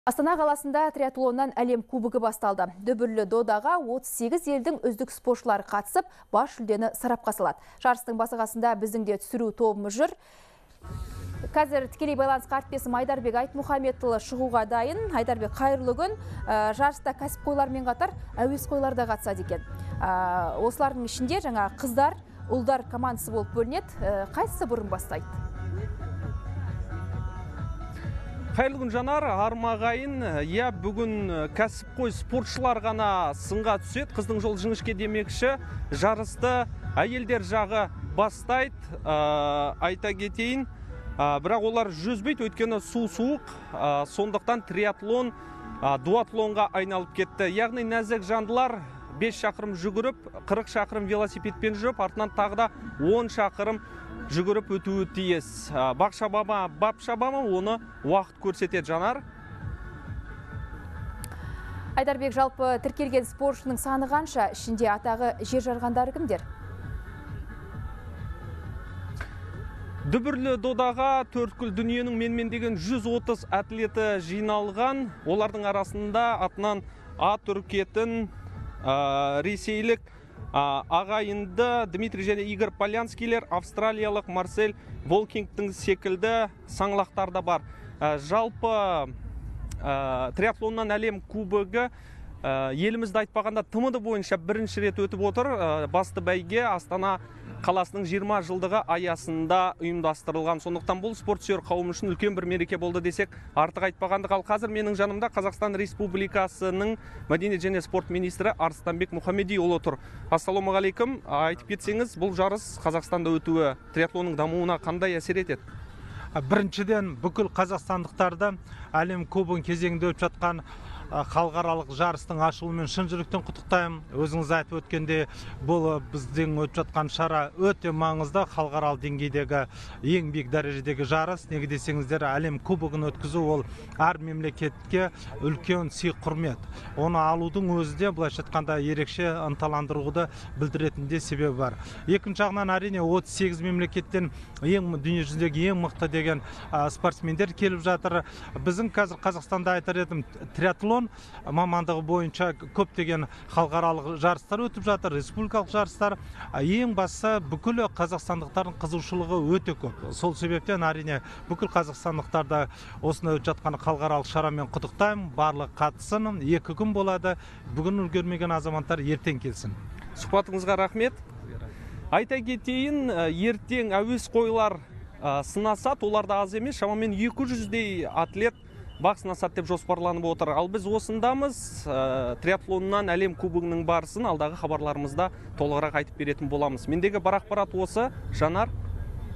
Астана қаласында триатлоннан әлем кубогы басталды. Дүбірлі додаға 38 елдің үздік спортшылары қатысып, бас жүлдені сарапқа салады. Жарыстың басығасында біздің де түсіру тобымыз жүр. Қазір тікелей байланысқа әріптесім Айдарбек Айтмұхаметұлы шығуға дайын. Айдарбек, қайырлы күн. Жарыста кәсіпқойлармен қатар әуесқойлар да қатысады екен. Осылардың ішінде жаңа қыздар, ұлдар командасы болып бөлінеді. Қайсысы бұрын бастайды? Қайырлы күн, Жанар, армағайын. Бүгін кәсіпқой спортшылар ғана сынға түседі. Қыздың жол жіңішке демекші жарысты әйелдер жағы бастайды. Айта кетейін, бірақ олар жүзбейді, өйткені су суық, сондықтан триатлон дуатлонға айналып кетті. Яғни нәзік жандылар 5 шақырым жүгіріп, 40 шақырым велосипедпен жүріп, артынан тағы да 10 шақырым жүгіріп өтуі тиіс. Бап шабама оны уақыт көрсетеді, Жанар. Айдарбек, жалпы тіркелген спортшының саны қанша? Ішінде атағы жер жарғандары кімдер? Дүбірлі додаға төрткүл дүниенің менмендеген 130 атлеті жиналған. Олардың арасында атынан ат үркетін ресейлік ағайынды Дмитрий және Игорь Полянскийлер, австралиялық Марсель Волкингтің секілді саңлақтар да бар. Жалпы триатлоннан әлем кубогы елімізді айтпағанда ТМД бойынша бірінші рет өтіп отыр. Басты бәйге Астана қаласының 20 жылдығы аясында ұйымдастырылған. Сондықтан бұл спортсүйер қауым үшін үлкен бір мереке болды десек артық айтпағандық. Ал қазір менің жанымда Қазақстан Республикасының мәдениет және спорт министрі Арыстанбек Мұхамедиұлы тұр. Ассалаумағалейкум. Айтып кетсеңіз, бұл жарыс Қазақстанда өтуі триатлонның дамуына қандай әсер етеді? Біріншіден, бүкіл қазақстандықтарды әлем кубогының кезеңінде өтіп жатқан халықаралық жарыстың ашылуымен шын жүректен құттықтаймын. Өзіңіз айтып өткенде, бұл біздің өтіп жатқан шара өте маңызды, халықаралық деңгейдегі ең биік дәрежедегі жарыс. Неге десеңіздер, әлем кубогын өткізу ол әр мемлекетке үлкен сый құрмет. Оны алудың өзі де былайша айтқанда ерекше ынталандыруды білдіретінде себебі бар. Екінші жағынан әрине 38 мемлекеттен дүние жүзіндегі ең мықты деген спортсмендер келіп жатыр. Біздің қазір Қазақстанда айтар едім, триатлон мамандығы бойынша көптеген халықаралық жарыстар өтіп жатыр, республикалық жарыстар. Ең бастысы бүкіл қазақстандықтардың қызығушылығы өте көп. Сол себептен әрине бүкіл қазақстандықтарды осында өтіп жатқан халықаралық шарамен құттықтаймын. Барлық қатысын, 2 күн болады. Бүгін үлгермеген азаматтар ертең келсін. Сұхбатыңызға рахмет. Айта кетейін, ертең әуесқойлар сынасады, оларда аз емес, шамамен 200-дей атлет бақ сынасады деп жоспарланып отыр. Ал біз осындамыз, триатлоннан әлем кубогының барысын алдағы хабарларымызда толығырақ айтып беретін боламыз. Мендегі бар ақпарат осы, Жанар.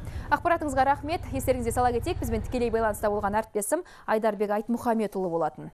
Ақпаратыңызға рахмет. Естеріңізге сала кетейік, бізбен тікелей байланыста болған әріптесім Айдарбек Айтмұхаметұлы болатын.